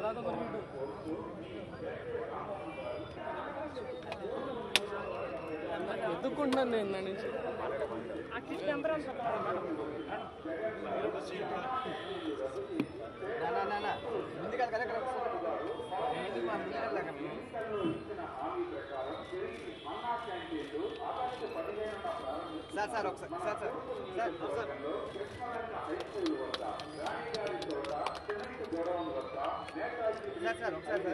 ఎదుర్కొంటున్నాను నేను నా నుంచి ముందుగా కదా సార్ ఒకసారి సార్ ఒకసారి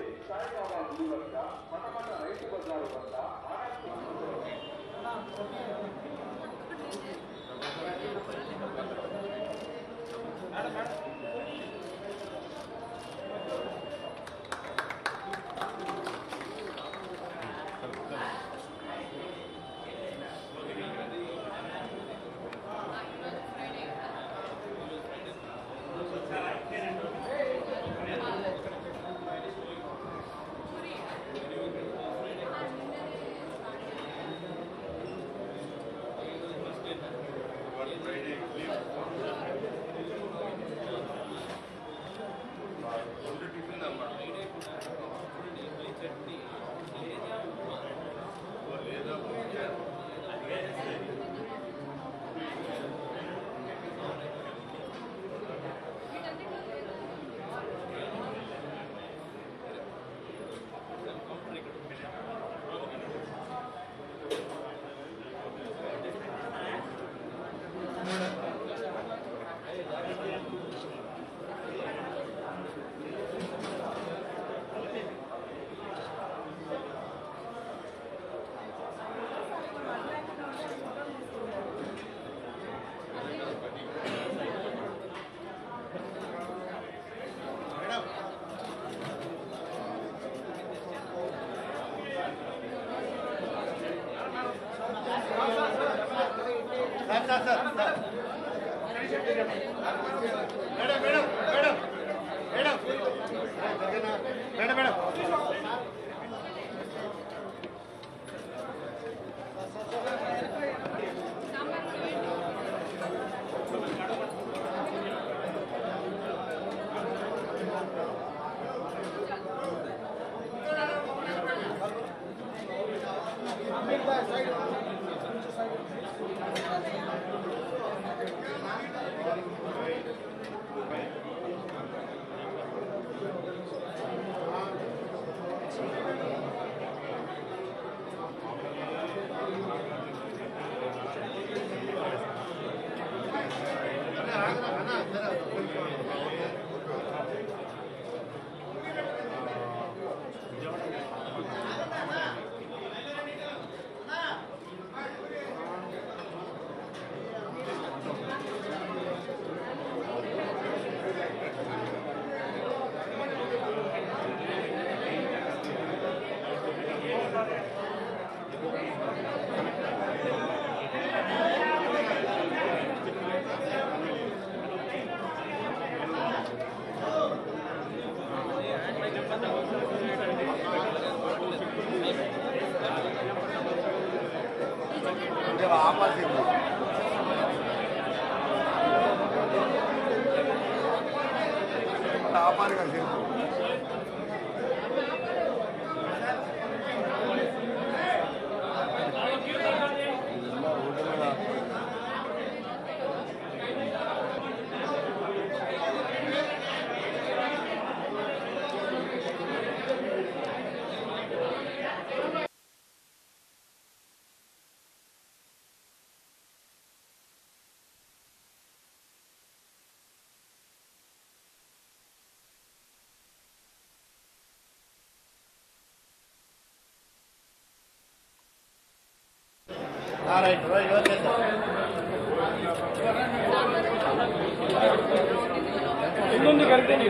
ಇನ್ನೊಂದು ಕರೆಕ್ಟ್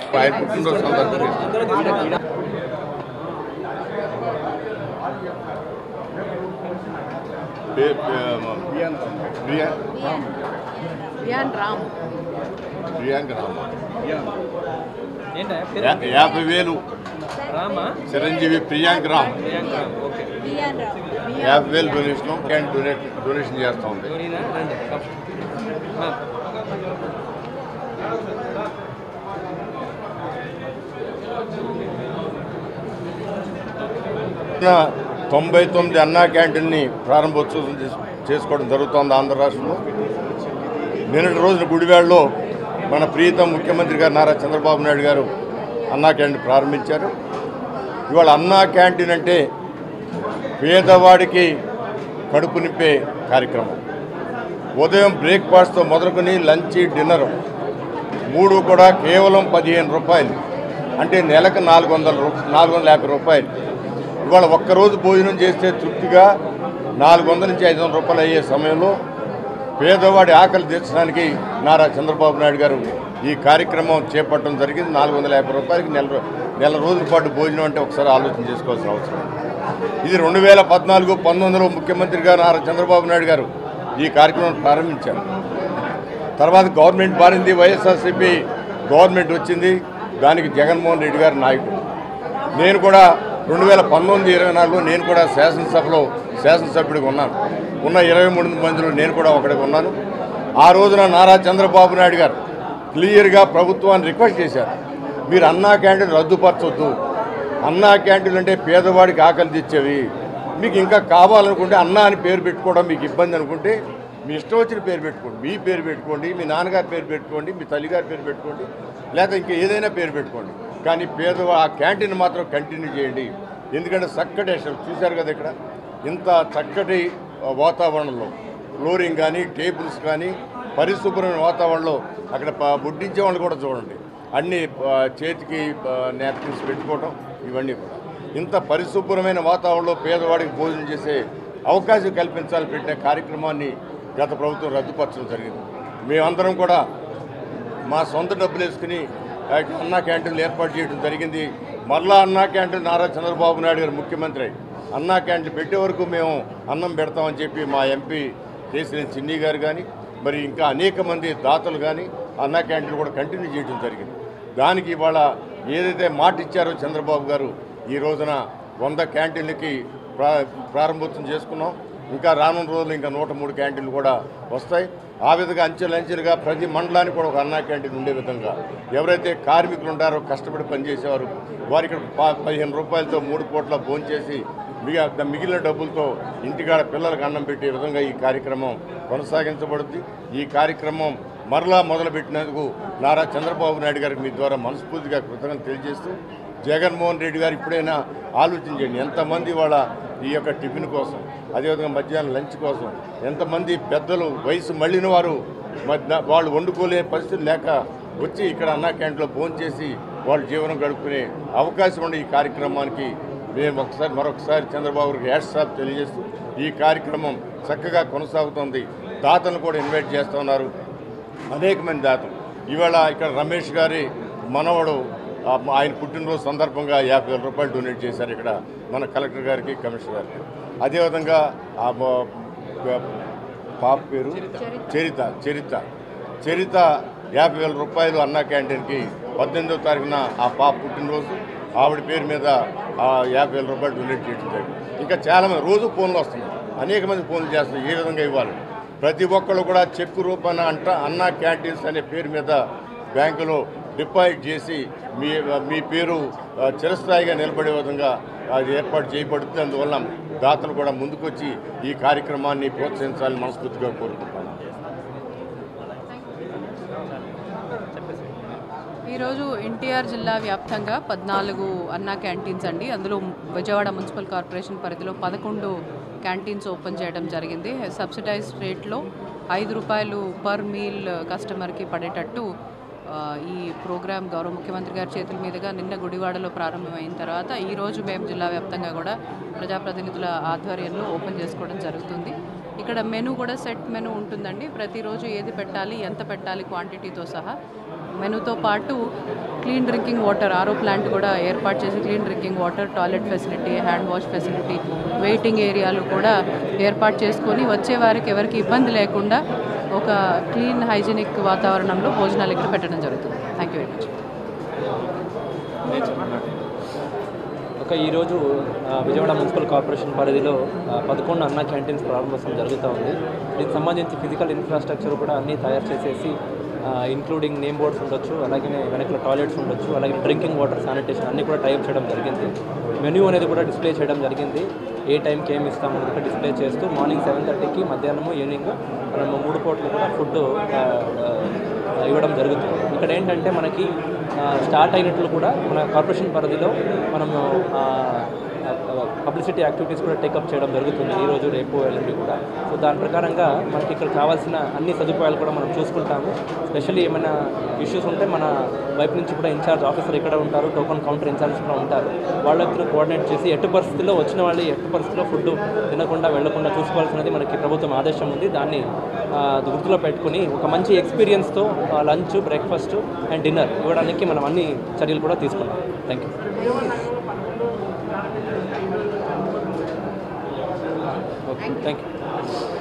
ఆయన పుట్టినరోజు సందర్భంగా ప్రియాంక రామ 50,000 చిరంజీవి ప్రియాంక రామ్ 50,000 డొనేషన్ చేస్తూ ఉంది. నా 99 అన్నా క్యాంటీన్ని ప్రారంభోత్సవం చేసుకోవడం జరుగుతోంది ఆంధ్ర రాష్ట్రంలో. నిన్నటి రోజున గుడివాడలో మన ప్రీతం ముఖ్యమంత్రి గారు నారా చంద్రబాబు నాయుడు గారు అన్నా క్యాంటీన్ ప్రారంభించారు. ఇవాళ అన్నా క్యాంటీన్ అంటే పేదవాడికి కడుపు నింపే కార్యక్రమం. ఉదయం బ్రేక్ఫాస్ట్తో మొదలుకొని లంచ్ డిన్నర్ 3 కూడా కేవలం 15 రూపాయలు, అంటే నెలకు 450 రూపాయలు. ఇవాళ ఒక్కరోజు భోజనం చేస్తే తృప్తిగా 400 నుంచి 500 రూపాయలు అయ్యే సమయంలో పేదవాడి ఆకలి తీర్చడానికి నారా చంద్రబాబు నాయుడు గారు ఈ కార్యక్రమం చేపట్టడం జరిగింది. 450 రూపాయలకి నెల రోజుల పాటు భోజనం అంటే ఒకసారి ఆలోచన చేసుకోవాల్సిన అవసరం. ఇది 2014-19లో ముఖ్యమంత్రి గారు నారా చంద్రబాబు నాయుడు గారు ఈ కార్యక్రమం ప్రారంభించారు. తర్వాత గవర్నమెంట్ మారింది, వైఎస్ఆర్సీపీ గవర్నమెంట్ వచ్చింది. దానికి జగన్మోహన్ రెడ్డి గారు నాయకుడు. నేను కూడా 2019-24లో నేను కూడా శాసనసభ్యుడిగా ఉన్నాను. ఉన్న 23 మందిలో నేను కూడా ఒకడిగా ఉన్నాను. ఆ రోజున నారా చంద్రబాబు నాయుడు గారు క్లియర్గా ప్రభుత్వాన్ని రిక్వెస్ట్ చేశారు, మీరు అన్నా క్యాంటీన్ రద్దుపరచొద్దు. అన్నా క్యాంటీన్ అంటే పేదవాడికి ఆకలి తెచ్చేవి. మీకు ఇంకా కావాలనుకుంటే అన్నా అని పేరు పెట్టుకోవడం మీకు ఇబ్బంది అనుకుంటే మీ ఇష్టం వచ్చిన పేరు పెట్టుకోండి. మీ పేరు పెట్టుకోండి, మీ నాన్నగారి పేరు పెట్టుకోండి, మీ తల్లిగారి పేరు పెట్టుకోండి, లేకపోతే ఇంకా ఏదైనా పేరు పెట్టుకోండి. కానీ ఆ క్యాంటీన్ మాత్రం కంటిన్యూ చేయండి. ఎందుకంటే చక్కటి అసలు చూశారు కదా, ఇక్కడ ఇంత చక్కటి వాతావరణంలో ఫ్లోరింగ్ కానీ టేబుల్స్ కానీ పరిశుభ్రమైన వాతావరణంలో అక్కడ బుడ్డించే వాళ్ళు కూడా చూడండి, అన్ని చేతికి నాప్కిన్స్ పెట్టుకోవడం, ఇవన్నీ కూడా ఇంత పరిశుభ్రమైన వాతావరణంలో పేదవాడికి భోజనం చేసే అవకాశం కల్పించాలని పెట్టిన కార్యక్రమాన్ని గత ప్రభుత్వం రద్దుపరచడం జరిగింది. మేమందరం కూడా మా సొంత డబ్బులు వేసుకుని అన్నా క్యాంటీన్లు ఏర్పాటు చేయడం జరిగింది. మరలా అన్నా క్యాంటీన్ నారా చంద్రబాబు నాయుడు గారు ముఖ్యమంత్రి అన్నా క్యాంటీన్ పెట్టే వరకు మేము అన్నం పెడతామని చెప్పి మా ఎంపీ కేసీఆర్ చిన్ని గారు కానీ మరి ఇంకా అనేక మంది దాతలు కానీ అన్నా క్యాంటీన్ కూడా కంటిన్యూ చేయడం జరిగింది. దానికి ఇవాళ ఏదైతే మాట ఇచ్చారో చంద్రబాబు గారు ఈ రోజున 100 క్యాంటీన్లకి ప్రారంభోత్సవం చేసుకున్నాం. ఇంకా రానున్న రోజులు ఇంకా 103 క్యాంటీన్లు కూడా వస్తాయి. ఆ విధంగా అంచెలంచెలుగా ప్రతి మండలానికి కూడా ఒక అన్నా క్యాంటీన్ ఉండే విధంగా ఎవరైతే కార్మికులు ఉంటారో కష్టపడి పనిచేసేవారు వారికి 15 రూపాయలతో 3 పూట్ల భోంచేసి మిగిలిన డబ్బులతో ఇంటికాడ పిల్లలకు అన్నం పెట్టే విధంగా ఈ కార్యక్రమం కొనసాగించబడుతుంది. ఈ కార్యక్రమం మరలా మొదలుపెట్టినందుకు నారా చంద్రబాబు నాయుడు గారికి మీ ద్వారా మనస్ఫూర్తిగా కృతజ్ఞతలు తెలియజేస్తూ, జగన్మోహన్ రెడ్డి గారు ఇప్పుడైనా ఆలోచించండి, ఎంతమంది వాళ్ళ ఈ యొక్క టిఫిన్ కోసం, అదేవిధంగా మధ్యాహ్నం లంచ్ కోసం ఎంతమంది పెద్దలు వయసు మళ్ళిన వారు వాళ్ళు వండుకోలే పరిస్థితి లేక వచ్చి ఇక్కడ అన్నా క్యాంటీన్లో భోజనం చేసి వాళ్ళు జీవనం గడుపుకునే అవకాశం ఉండే ఈ కార్యక్రమానికి మేము మరొకసారి చంద్రబాబు గారికి హ్యాట్సాప్ తెలియజేస్తూ ఈ కార్యక్రమం చక్కగా కొనసాగుతుంది. దాతలను కూడా ఇన్వైట్ చేస్తూ ఉన్నారు, అనేక మంది దాతలు. ఇవాళ ఇక్కడ రమేష్ గారి మనవడు ఆయన పుట్టినరోజు సందర్భంగా 50,000 రూపాయలు డొనేట్ చేశారు ఇక్కడ మన కలెక్టర్ గారికి, కమిషనర్ గారికి. అదేవిధంగా పాప పేరు చరిత 50,000 రూపాయలు అన్నా క్యాంటీన్కి 18వ తారీఖున ఆ పాప పుట్టినరోజు ఆవిడ పేరు మీద 50,000 రూపాయలు డొనేట్ చేయడం జరిగింది. ఇంకా చాలామంది రోజు ఫోన్లు వస్తున్నాయి, అనేక మంది ఫోన్లు చేస్తున్నారు ఏ విధంగా ఇవ్వాలి. ప్రతి ఒక్కళ్ళు కూడా చెక్కు రూపాన అన్నా క్యాంటీన్స్ అనే పేరు మీద బ్యాంకులో డిపాజిట్ చేసి మీ పేరు చిరస్థాయిగా నిలబడే విధంగా అది ఏర్పాటు చేయబడుతుంది. అందువల్ల దాతలు కూడా ముందుకొచ్చి ఈ కార్యక్రమాన్ని ప్రోత్సహించాలని మనస్ఫూర్తిగా కోరుకుంటున్నాను. ఈరోజు ఎన్టీఆర్ జిల్లా వ్యాప్తంగా 14 అన్నా క్యాంటీన్స్ అండి, అందులో విజయవాడ మున్సిపల్ కార్పొరేషన్ పరిధిలో 11 క్యాంటీన్స్ ఓపెన్ చేయడం జరిగింది. సబ్సిడైజ్డ్ రేట్లో 5 రూపాయలు పర్ మీల్ కస్టమర్కి పడేటట్టు ఈ ప్రోగ్రాం గౌరవ ముఖ్యమంత్రి గారి చేతుల మీదుగా నిన్న గుడివాడలో ప్రారంభమైన తర్వాత ఈరోజు మేము జిల్లా వ్యాప్తంగా కూడా ప్రజాప్రతినిధుల ఆధ్వర్యంలో ఓపెన్ చేసుకోవడం జరుగుతుంది. ఇక్కడ మెనూ కూడా సెట్ మెనూ ఉంటుందండి. ప్రతిరోజు ఏది పెట్టాలి, ఎంత పెట్టాలి క్వాంటిటీతో సహా మెనూతో పాటు clean drinking water RO plant కూడా ఏర్పాటు చేసి clean drinking water, toilet facility, hand wash facility, waiting ఏరియాలు కూడా ఏర్పాటు చేసుకొని వచ్చే వారికి ఎవరికి ఇబ్బంది లేకుండా ఒక క్లీన్ హైజీనిక్ వాతావరణంలో భోజనాలు ఇక్కడ పెట్టడం జరుగుతుంది. Thank you very much. ఈరోజు విజయవాడ మున్సిపల్ కార్పొరేషన్ పరిధిలో 11 అన్నా క్యాంటీన్స్ ప్రారంభోత్సవం జరుగుతూ ఉంది. దీనికి సంబంధించి ఫిజికల్ ఇన్ఫ్రాస్ట్రక్చర్ కూడా అన్నీ తయారు చేసేసి ఇంక్లూడింగ్ నేమ్ బోర్డ్స్ ఉండొచ్చు, అలాగే వెనకల టాయిలెట్స్ ఉండొచ్చు, అలాగే డ్రింకింగ్ వాటర్, శానిటేషన్ అన్నీ కూడా టైప్ చేయడం జరిగింది. మెన్యూ అనేది కూడా డిస్ప్లే చేయడం జరిగింది. ఏ టైంకి ఏమి ఇస్తామనేది కూడా డిస్ప్లే చేస్తూ మార్నింగ్ 7:30కి, మధ్యాహ్నము, ఈవినింగ్ మనము 3 పూటలు కూడా ఫుడ్ ఇవ్వడం జరుగుతుంది. ఇక్కడ ఏంటంటే మనకి స్టార్ట్ అయినట్లు కూడా మన కార్పొరేషన్ పరిధిలో మనము పబ్లిసిటీ యాక్టివిటీస్ కూడా టేకప్ చేయడం జరుగుతుంది ఈరోజు, రేపు, ఎల్లుండి కూడా. సో దాని ప్రకారంగా మనకి ఇక్కడ కావాల్సిన అన్ని సదుపాయాలు కూడా మనం చూసుకుంటాము. స్పెషల్లీ ఏమైనా ఇష్యూస్ ఉంటే మన వైపు నుంచి కూడా ఇన్ఛార్జ్ ఆఫీసర్ ఇక్కడ ఉంటారు, టోకన్ కౌంటర్ ఇన్ఛార్జ్ కూడా ఉంటారు. వాళ్ళతో కోఆర్డినేట్ చేసి ఎట్టి పరిస్థితుల్లో వచ్చిన వాళ్ళు ఎట్టి పరిస్థితుల్లో ఫుడ్ తినకుండా వెళ్లకుండా చూసుకోవాల్సినది మనకి ప్రభుత్వం ఆదేశం ఉంది. దాన్ని గుర్తులో పెట్టుకుని ఒక మంచి ఎక్స్పీరియన్స్తో లంచ్, బ్రేక్ఫాస్ట్ అండ్ డిన్నర్ ఇవ్వడానికి మనం అన్ని చర్యలు కూడా తీసుకున్నాం. Thank you. Okay, thank you.